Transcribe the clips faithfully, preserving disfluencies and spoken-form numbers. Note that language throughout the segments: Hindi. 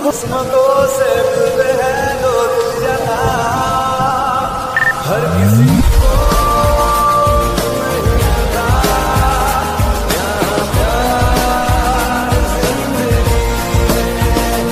किस्मतों से मिलते हैं लोग यहाँ, हर किसी को नहीं मिलता यहाँ प्यार जिंदगी में।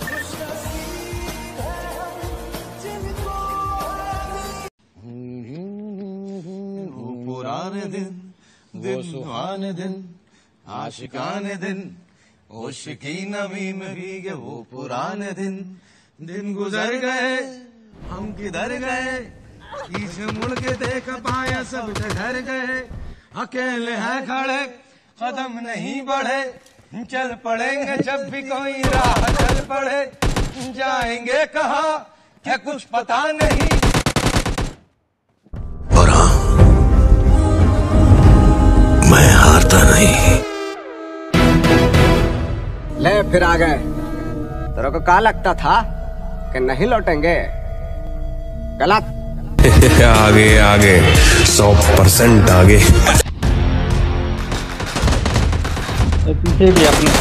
वो पुराने दिन, वो सुहाने दिन, आशिकाने दिन, होश की नमी में भीगे वो पुराने दिन। दिन गुजर गए, हम किधर गए, पीछे मुड़ के देख पाया सब घर गए। अकेले हैं खड़े, कदम नहीं बढ़े, चल पड़ेंगे जब भी कोई राह चल पड़े। जाएंगे कहाँ क्या कुछ पता नहीं। और हाँ, मैं हारता नहीं। ले फिर आ गए। तेरे को क्या लगता था कि नहीं लौटेंगे? गलत। आगे आगे सौ परसेंट आगे। पीछे भी अपने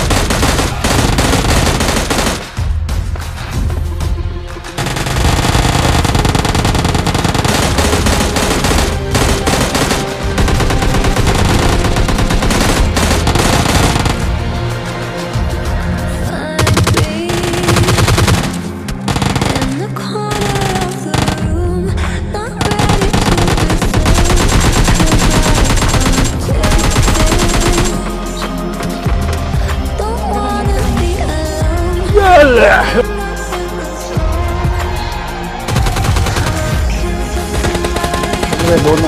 दोनों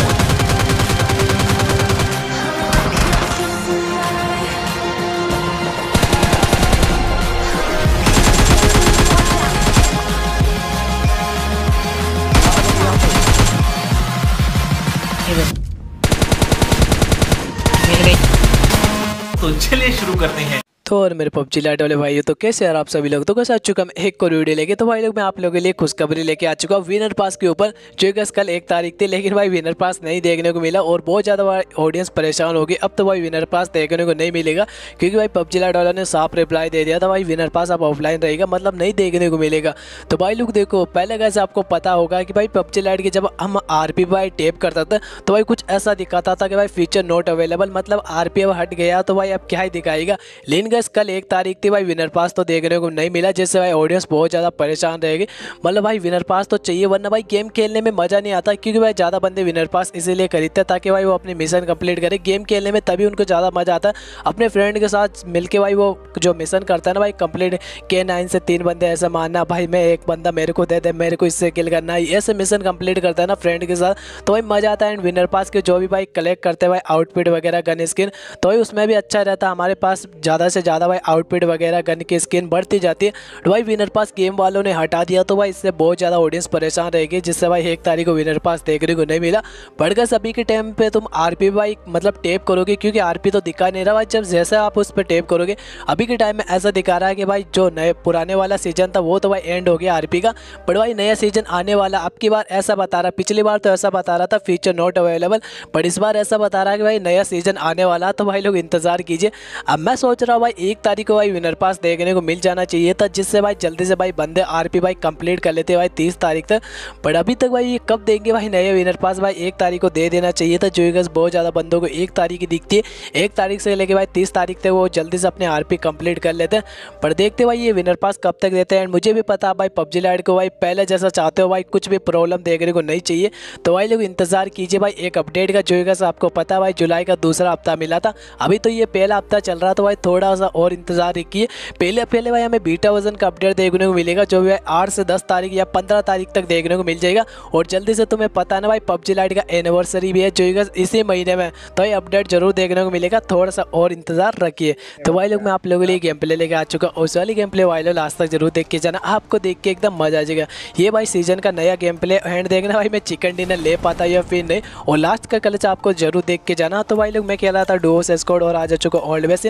तो चलिए शुरू करते हैं। तो और मेरे पबजी लाइट वाले भाइयों, तो कैसे यार आप सभी लोग। तो कैसे आ चुका मैं एक और वीडियो लेके। तो भाई लोग मैं आप लोगों के लिए खुशखबरी लेके आ चुका हूँ विनर पास के ऊपर, जो कि कल एक तारीख थी, लेकिन भाई विनर पास नहीं देखने को मिला और बहुत ज़्यादा ऑडियंस परेशान हो गई। अब तो भाई विनर पास देखने को नहीं मिलेगा, क्योंकि भाई पबजी लाइट वाला ने साफ रिप्लाई दे दिया था, भाई विनर पास अब ऑफलाइन रहेगा, मतलब नहीं देखने को मिलेगा। तो भाई लोग देखो, पहले कैसे आपको पता होगा कि भाई पबजी लाइट की जब हम आर पी भाई टेप करता था तो भाई कुछ ऐसा दिखाता था कि भाई फीचर नॉट अवेलेबल, मतलब आर पी अब हट गया, तो भाई अब क्या ही दिखाएगा। लेकिन गैस कल एक तारीख थी, भाई विनर पास तो देखने को नहीं मिला, जिससे भाई ऑडियंस बहुत ज़्यादा परेशान रहेगी। मतलब भाई विनर पास तो चाहिए, वरना भाई गेम खेलने में मज़ा नहीं आता, क्योंकि भाई ज़्यादा बंदे विनर पास इसीलिए खरीदते हैं ताकि भाई वो अपनी मिशन कंप्लीट करे। गेम खेलने में तभी उनको ज़्यादा मज़ा आता है, अपने फ्रेंड के साथ मिलके भाई वो जो मिशन करता है ना भाई कंप्लीट, के नाइन से तीन बंदे ऐसा मारना, भाई मैं एक बंदा मेरे को दे दे, मेरे को इससे किल करना है, ऐसे मिशन कंप्लीट करता है ना फ्रेंड के साथ, तो भाई मज़ा आता है। एंड विनर पास के जो भी भाई कलेक्ट करते हैं भाई आउटफिट वगैरह गन स्किन, तो भाई उसमें भी अच्छा रहता है, हमारे पास ज़्यादा से ज़्यादा भाई आउटफिट वगैरह गन की स्किन बढ़ती जाती है। तो भाई विनर पास गेम वालों ने हटा दिया, तो भाई इससे बहुत ज़्यादा ऑडियंस परेशान रहेगी, जिससे भाई एक तारीख को विनर पास देखने को नहीं मिला। बढ़कर सभी के टाइम पे तुम आरपी भाई मतलब टेप करोगे, क्योंकि आरपी तो दिखा नहीं रहा भाई, जब जैसे आप उस पर टेप करोगे अभी के टाइम में ऐसा दिखा रहा है कि भाई जो नए पुराने वाला सीजन था वो तो भाई एंड हो गया आरपी का, बट भाई नया सीजन आने वाला अब की बार ऐसा बता रहा, पिछली बार तो ऐसा बता रहा था फीचर नॉट अवेलेबल, बट इस बार ऐसा बता रहा है कि भाई नया सीजन आने वाला, तो भाई लोग इंतजार कीजिए। अब मैं सोच रहा हूँ भाई एक तारीख को भाई विनर पास देखने को मिल जाना चाहिए था, जिससे भाई जल्दी से भाई बंदे आरपी भाई कंप्लीट कर लेते भाई तीस तारीख तक, बट अभी तक भाई ये कब देंगे भाई नए विनर पास, भाई एक तारीख को दे देना चाहिए था, जो कि बहुत ज़्यादा बंदों को एक तारीख की दिखती है, एक तारीख से लेके भाई तीस तारीख तक वो जल्दी से अपने आरपी कंप्लीट कर लेते हैं, पर देखते भाई ये विनर पास कब तक देते हैं। एंड मुझे भी पता भाई पबजी लाइट को भाई पहले जैसा चाहते हो भाई कुछ भी प्रॉब्लम देखने को नहीं चाहिए, तो भाई लोग इंतजार कीजिए भाई एक अपडेट का, जो कि आपको पता है भाई जुलाई का दूसरा हफ्ता मिला था, अभी तो ये पहला हफ्ता चल रहा, तो भाई थोड़ा सा और इंतजार कीजिए। पहले पहले भाई हमें बीटा वर्जन का अपडेट देखने को मिलेगा, जो भी आठ से दस तारीख या पंद्रह तारीख तक देखने को मिल जाएगा। और जल्दी से तुम्हें पता है ना भाई पबजी लाइट का एनिवर्सरी भी है, जो इसी महीने में, तो ये अपडेट जरूर देखने को मिलेगा, थोड़ा सा और इंतजार रखिए। तो भाई लोग मैं आप लोगों के लिए गेम प्ले लेके आ चुका हूँ, उस वाली गेम प्ले भाई लोग लास्ट तक जरूर देख के जाना, आपको देख के एकदम मजा आ जाएगा। ये भाई सीजन का नया गेम प्ले एंड देखना भाई मैं चिकन डिनर ले पाता या फिर नहीं, और लास्ट का कलच आपको जरूर देख के जाना। तो भाई लोग मैं कह रहा था डुओस स्क्वाड और आ जा चुका ओल्ड बेसिन।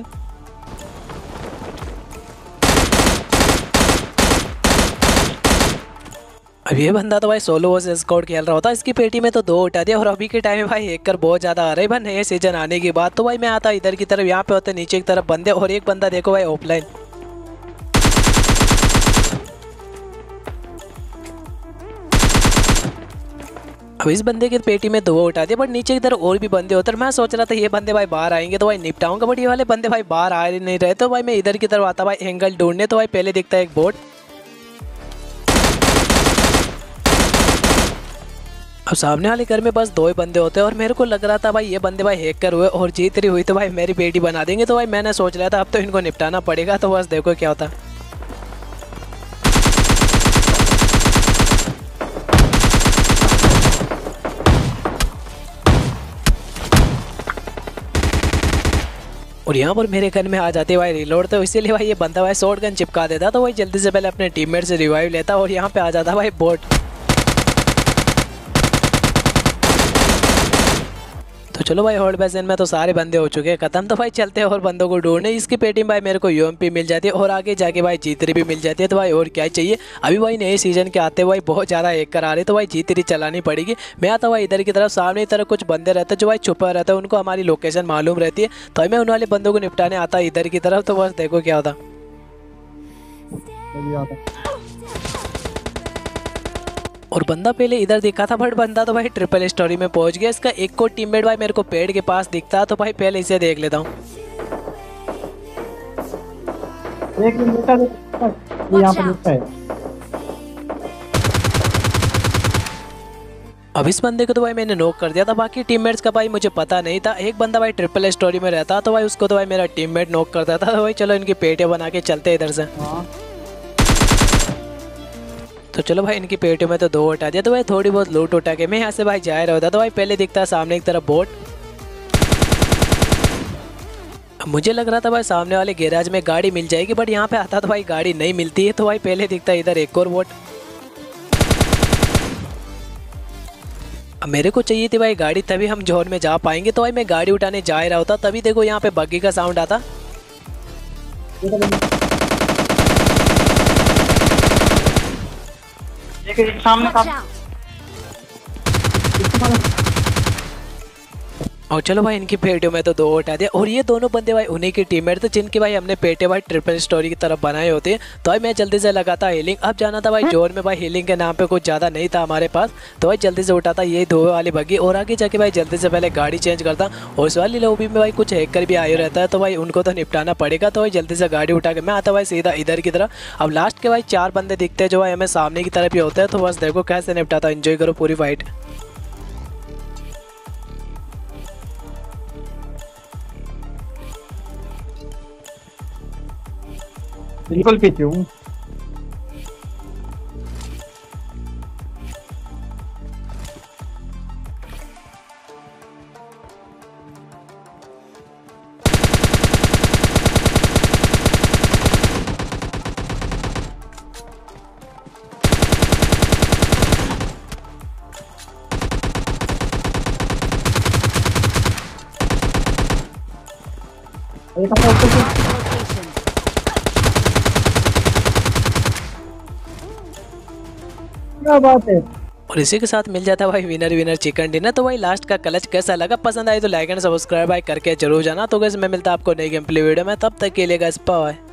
अब ये बंदा तो भाई सोलो वर्सेस स्क्वाड खेल रहा होता, इसकी पेटी में तो दो उठा दिया, और अभी के टाइम में भाई हैकर बहुत ज़्यादा आ रहे हैं भाई नए सीजन आने के बाद। तो भाई मैं आता इधर की तरफ, यहाँ पे होते नीचे की तरफ बंदे, और एक बंदा देखो भाई ऑफलाइन। अब इस बंदे की पेटी में दो उठा दिया, बट नीचे की तरफ और भी बंदे होते हैं। मैं सोच रहा था ये बंदे भाई बाहर आएंगे तो भाई निपटाऊंगा, बट ये वाले बंदे भाई बाहर आ नहीं रहे। तो भाई मैं इधर की तरफ आता भाई एंगल ढूंढने, तो भाई पहले दिखता है एक बोट। अब सामने वाले घर में बस दो ही बंदे होते हैं और मेरे को लग रहा था भाई ये बंदे भाई हैकर हुए और जीत रही हुई तो भाई मेरी बेटी बना देंगे। तो भाई मैंने सोच लिया था अब तो इनको निपटाना पड़ेगा, तो बस देखो क्या होता। और यहाँ पर मेरे गन में आ जाते भाई रिलोड, तो इसीलिए भाई ये बंदा भाई शॉर्ट गन चिपका देता, तो भाई जल्दी से पहले अपने टीममेट से रिवाइव लेता और यहाँ पे आ जाता भाई बोट। तो चलो भाई होल्ड बेसन में तो सारे बंदे हो चुके हैं खत्म। तो भाई चलते हैं और बंदों को ढूंढने। इसकी पेटी में भाई मेरे को यूएमपी मिल जाती है और आगे जाके भाई जीतरी भी मिल जाती है। तो भाई और क्या चाहिए। अभी भाई नए सीजन के आते भाई बहुत ज़्यादा हैकर आ रहे, तो भाई जीतरी चलानी पड़ेगी। मैं आता भाई इधर की तरफ, सामने की तरफ कुछ बंदे रहते हैं जो भाई छुपा रहता है, उनको हमारी लोकेशन मालूम रहती है। तो मैं उन वाले बंदों को निपटाने आता इधर की तरफ। तो बस देखो क्या होता। और बंदा पहले इधर दिखा था, बट बंदा तो भाई ट्रिपल स्टोरी में पहुंच गया। इसका एक को टीममेट भाई मेरे को पेड़ के पास दिखता, तो भाई पहले इसे देख लेता हूँ। अब इस बंदे को तो भाई मैंने नॉक कर दिया था, बाकी टीममेट्स का भाई मुझे पता नहीं था। एक बंदा भाई ट्रिपल स्टोरी में रहता, तो भाई उसको तो भाई मेरा टीममेट नॉक करता था। तो भाई चलो इनकी पेटियां बना के चलते इधर से। तो चलो भाई इनकी पेटियों में तो दो उठा दिया, तो भाई थोड़ी बहुत लूट उठा के मैं यहाँ से भाई जा रहा होता। तो भाई पहले दिखता है सामने की तरफ बोट। मुझे लग रहा था भाई सामने वाले गैराज में गाड़ी मिल जाएगी, बट यहाँ पे आता तो भाई गाड़ी नहीं मिलती है। तो भाई पहले दिखता है इधर एक और बोट। अब मेरे को चाहिए थी भाई गाड़ी, तभी हम जोन में जा पाएंगे। तो भाई मैं गाड़ी उठाने जा रहा होता, तभी देखो यहाँ पे बग्गी का साउंड आता। सामने और चलो भाई इनकी पेटियों में तो दो उठा दिया। और ये दोनों बंदे भाई उन्हीं के टीममेट थे जिनके भाई हमने पेटे भाई ट्रिपल स्टोरी की तरफ बनाए होते हैं। तो भाई मैं जल्दी से लगाता हीलिंग। अब जाना था भाई जोर में, भाई हीलिंग के नाम पे कुछ ज़्यादा नहीं था हमारे पास। तो भाई जल्दी से उठाता ये दो वाली बग्गी और आगे जाके भाई जल्दी से पहले गाड़ी चेंज करता। और इस वाली लॉबी में भाई कुछ हैकर भी आए रहता है, तो भाई उनको तो निपटाना पड़ेगा। तो भाई जल्दी से गाड़ी उठा के मैं आता भाई सीधा इधर की तरफ। अब लास्ट के भाई चार बंदे दिखते हैं जो भाई हमें सामने की तरफ ही होते हैं। तो बस देखो कैसे निपटाता, एंजॉय करो पूरी फाइट। बिल्कुल पीछे हूँ। क्या बात है। और इसी के साथ मिल जाता है भाई विनर विनर चिकन डिनर। तो भाई लास्ट का क्लच कैसा लगा, पसंद आए तो लाइक एंड सब्सक्राइब भाई करके जरूर जाना। तो गाइस मैं मिलता आपको नई गेम प्ले वीडियो में, तब तक के लिए गाइस बाय।